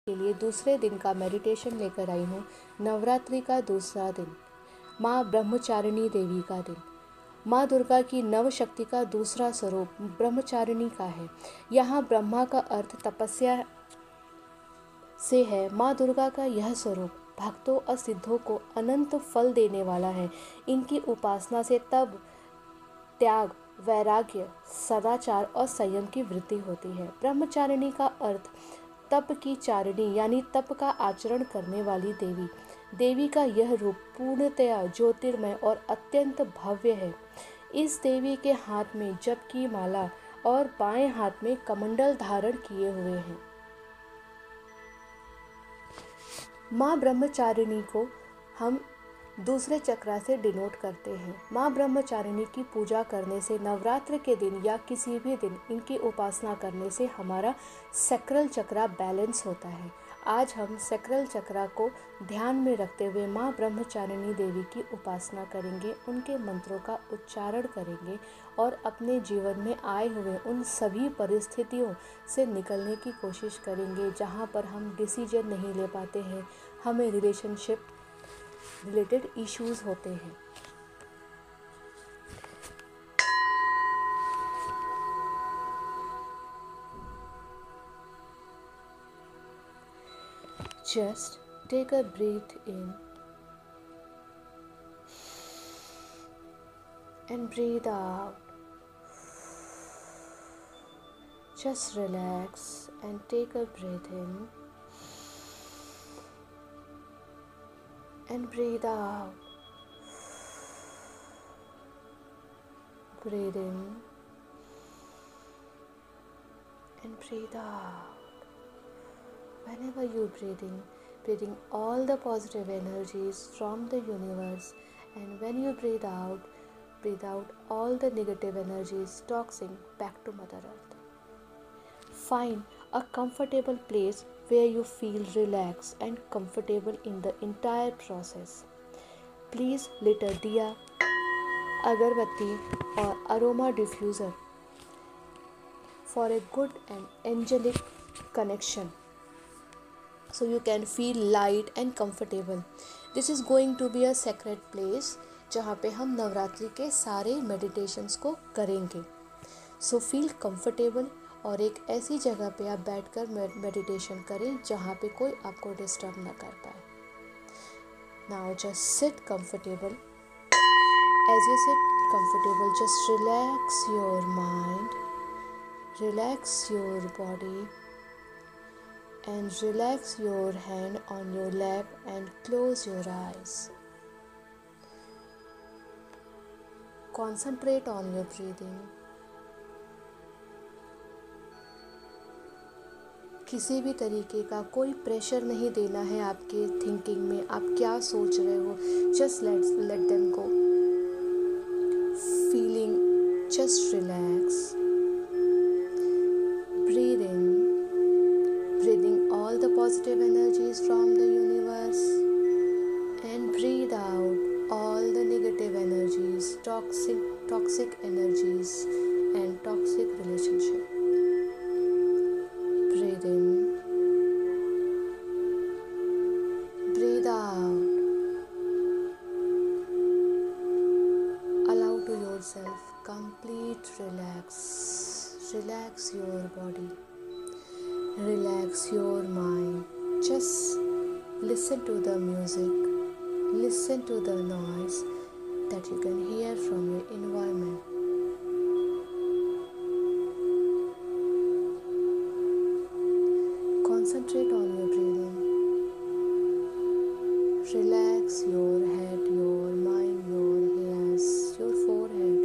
के लिए दूसरे दिन का मेडिटेशन लेकर आई हूँ। नवरात्रि का दूसरा दिन, माँ ब्रह्मचारिणी देवी का दिन। माँ दुर्गा की नव शक्ति का दूसरा स्वरूप ब्रह्मचारिणी का है। यहाँ ब्रह्मा का अर्थ तपस्या से है। माँ दुर्गा का यह स्वरूप भक्तों और सिद्धों को अनंत फल देने वाला है। इनकी उपासना से तप, त्याग, वैराग्य, सदाचार और संयम की वृद्धि होती है। ब्रह्मचारिणी का अर्थ तप की चारिणी यानी तप का आचरण करने वाली देवी। देवी का यह रूप पूर्णतया ज्योतिर्मय और अत्यंत भव्य है। इस देवी के हाथ में जप की माला और बाएं हाथ में कमंडल धारण किए हुए हैं। माँ ब्रह्मचारिणी को हम दूसरे चक्रा से डिनोट करते हैं। माँ ब्रह्मचारिणी की पूजा करने से, नवरात्र के दिन या किसी भी दिन इनकी उपासना करने से हमारा सैक्रल चक्रा बैलेंस होता है। आज हम सैक्रल चक्रा को ध्यान में रखते हुए माँ ब्रह्मचारिणी देवी की उपासना करेंगे, उनके मंत्रों का उच्चारण करेंगे और अपने जीवन में आए हुए उन सभी परिस्थितियों से निकलने की कोशिश करेंगे जहाँ पर हम डिसीजन नहीं ले पाते हैं, हमें रिलेशनशिप रिलेटेड इश्यूज होते हैं। Just take a breath in and breathe out. Just relax and take a breath in and breathe out. Breathe in and breathe out. Whenever you breathing all the positive energies from the universe, and when you breathe out all the negative energies, toxin back to Mother Earth. Find a comfortable place where you feel relaxed and comfortable in the entire process. Please lit a diya, agarbatti or aroma diffuser for a good and angelic connection, so you can feel light and comfortable. This is going to be a sacred place जहाँ पे हम नवरात्रि के सारे meditations को करेंगे. So feel comfortable और एक ऐसी जगह पे आप बैठकर मेडिटेशन करें जहाँ पे कोई आपको डिस्टर्ब ना कर पाए. Now just sit comfortable. As you sit comfortable, just relax your mind, relax your body and relax your hand on your lap and close your eyes. Concentrate on your breathing. किसी भी तरीके का कोई pressure नहीं देना है आपके thinking में. आप क्या सोच रहे हो, just let them go. Feeling, just relax. Breathe in, breathing all the positive energies from the universe, and breathe out all the negative energies, toxic energies and toxic relationship. Breathe in, breathe out. Allow to yourself complete relax your body. Relax your mind. Just listen to the music, listen to the noise that you can hear from your environment. Concentrate on your breathing. Relax your head, your mind, your hands, your forehead.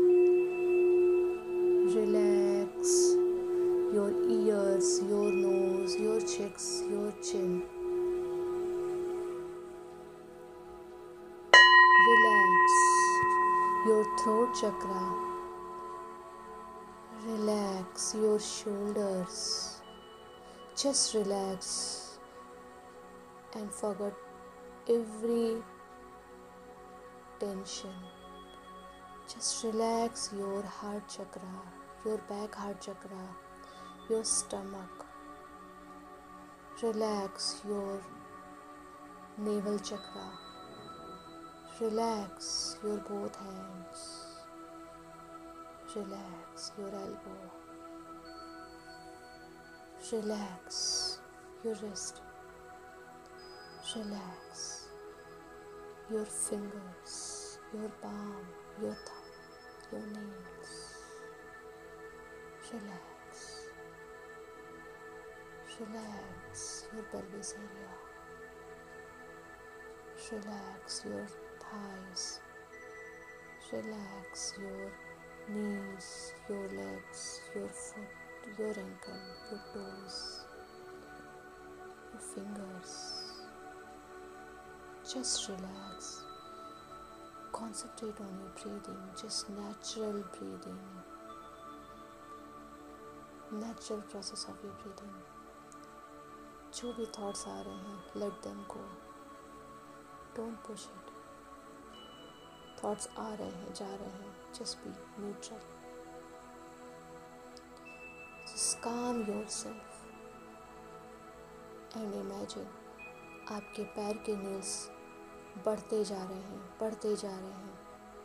Relax your ears, your nose, your cheeks, your chin. Relax your throat chakra. Relax your shoulders. Just relax and forget every tension. Just relax your heart chakra, your back heart chakra, your stomach. Relax your navel chakra. Relax your both hands. Relax your elbow. Relax your wrist. Relax your fingers, your palm, your thumb, your nails. Relax. Relax your pelvis area. Relax your thighs. Relax your knees, your legs, your foot, your ankle, your toes, your fingers. Just relax. Concentrate on your breathing, just natural breathing, natural process of your breathing. जो भी thoughts आ रहे हैं, let them go. Don't push it. Thoughts आ रहे हैं, जा रहे हैं. Just be neutral. Just calm yourself and imagine आपके पैर के nails बढ़ते जा रहे हैं, बढ़ते जा रहे हैं.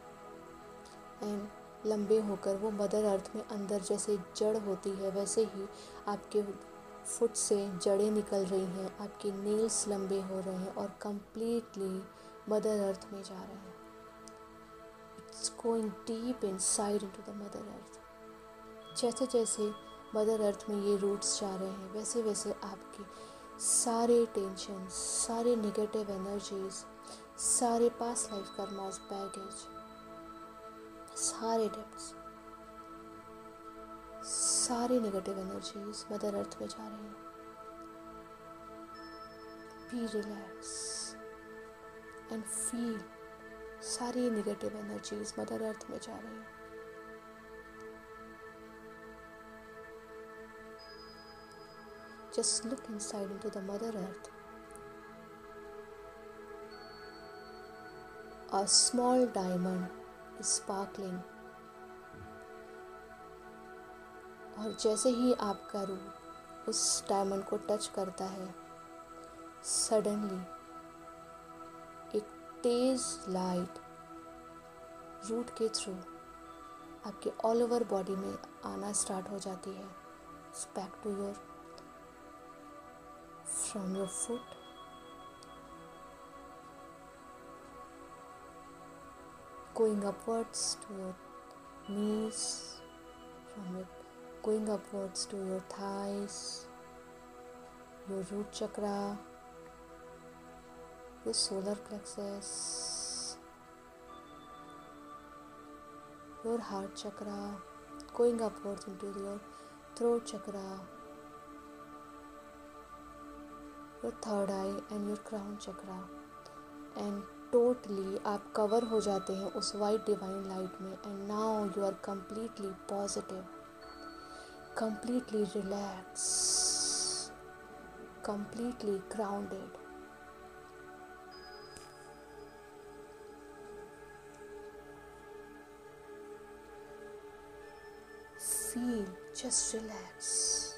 एंड लंबे होकर वो मदर अर्थ में अंदर जैसे जड़ होती है वैसे ही आपके फुट से जड़ें निकल रही हैं, आपके नेल्स लंबे हो रहे हैं और कंप्लीटली मदर अर्थ में जा रहे हैं. It's going deep inside into the mother earth. जैसे जैसे मदर अर्थ में ये रूट्स जा रहे हैं वैसे वैसे आपके सारे टेंशन, सारे नेगेटिव एनर्जीज, सारे पास्ट लाइफ कर्मास, बैगेज, सारे डेप्ट्स, सारी नेगेटिव एनर्जीज मदर अर्थ में जा रही हैं. बी रिलैक्स एंड फील सारी नेगेटिव एनर्जीज मदर अर्थ में जा रही हैं. Just look inside into the Mother Earth. A small diamond is sparkling. और जैसे ही आपका रूट उस डायमंड को टच करता है, सडनली एक तेज लाइट रूट के थ्रू आपके ऑल ओवर बॉडी में आना स्टार्ट हो जाती है. Back to your from your foot, going upwards to your knees, going upwards to your thighs, your root chakra, your solar plexus, your heart chakra, going upwards into your throat chakra, your third eye and your crown chakra. And totally आप कवर हो जाते हैं उस white divine light में. And now you are completely positive, completely relaxed, completely grounded. Feel, just relax.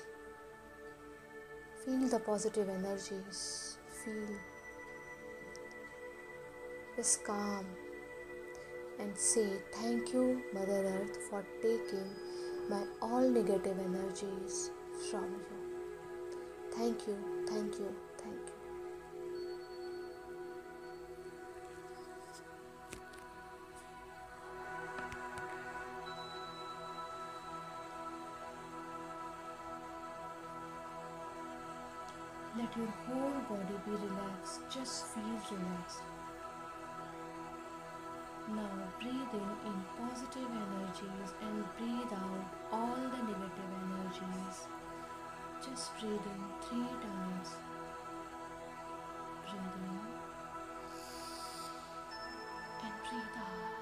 Feel the positive energies. Feel. Just calm and say thank you Mother Earth for taking my all negative energies from you. Thank you, thank you, thank you. Let your whole body be relaxed. Just feel relaxed. Now breathe in positive energies and breathe out all the negative energies. Just breathe in 3 times. Breathe in and breathe out.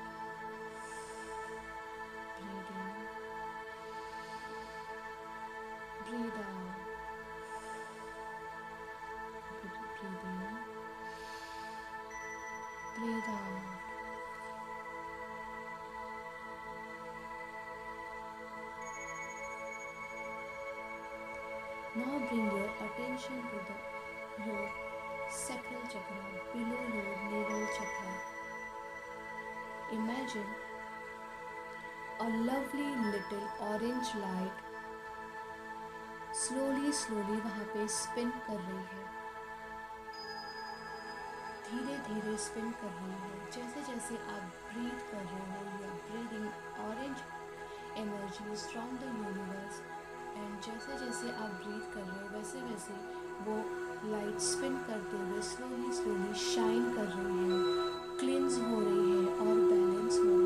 Breathe in. Breathe out. Breathe in, breathe out. Now bring your attention attention to your sacral chakra below your navel chakra. Imagine a lovely little orange light slowly वहाँ पे spin कर रही है, धीरे धीरे spin कर रही है. जैसे जैसे आप ब्रीथ कर रहे हो, you are breathing orange energies from the universe. And जैसे जैसे आप ब्रीथ कर रहे हो वैसे वैसे वो लाइट स्पिन करते हुए स्लोली शाइन कर रही है, क्लींस हो रही है और बैलेंस हो रही है.